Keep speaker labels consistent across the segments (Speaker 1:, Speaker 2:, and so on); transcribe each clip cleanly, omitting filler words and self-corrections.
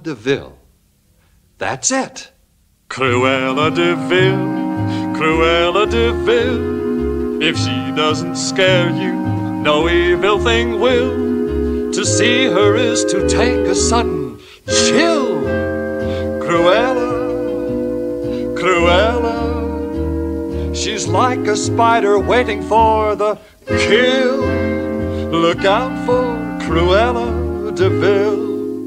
Speaker 1: Cruella de Vil. That's it.
Speaker 2: Cruella de Vil, Cruella de Vil. If she doesn't scare you, no evil thing will. To see her is to take a sudden chill. Cruella, Cruella, she's like a spider waiting for the kill. Look out for Cruella de Vil.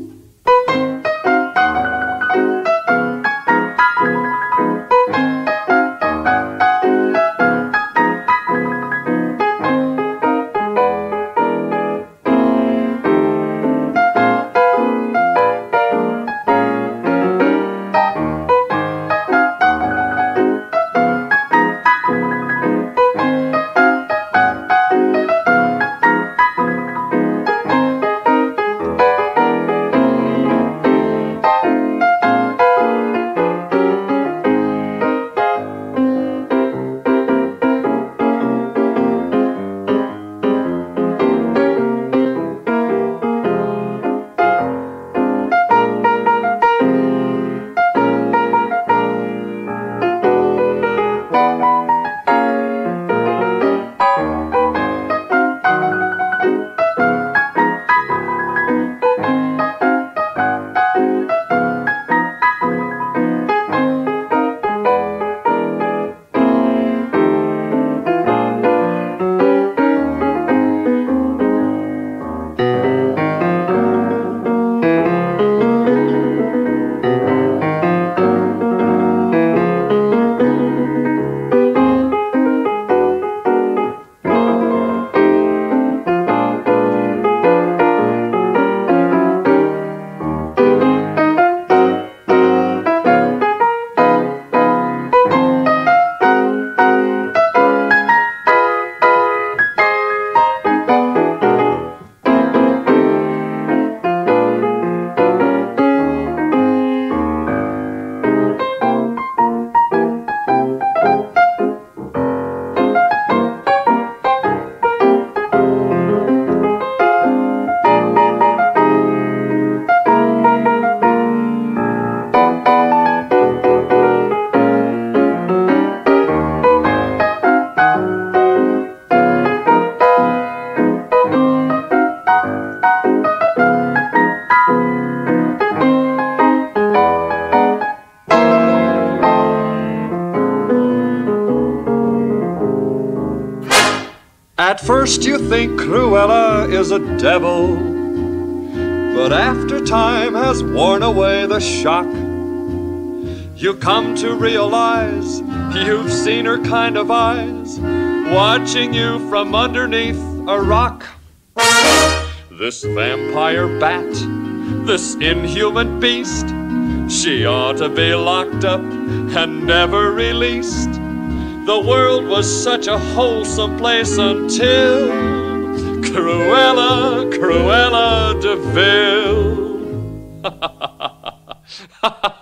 Speaker 2: At first you think Cruella is a devil, but after time has worn away the shock, you come to realize you've seen her kind of eyes watching you from underneath a rock. This vampire bat, this inhuman beast, she ought to be locked up and never released. The world was such a wholesome place until Cruella, Cruella de Vil.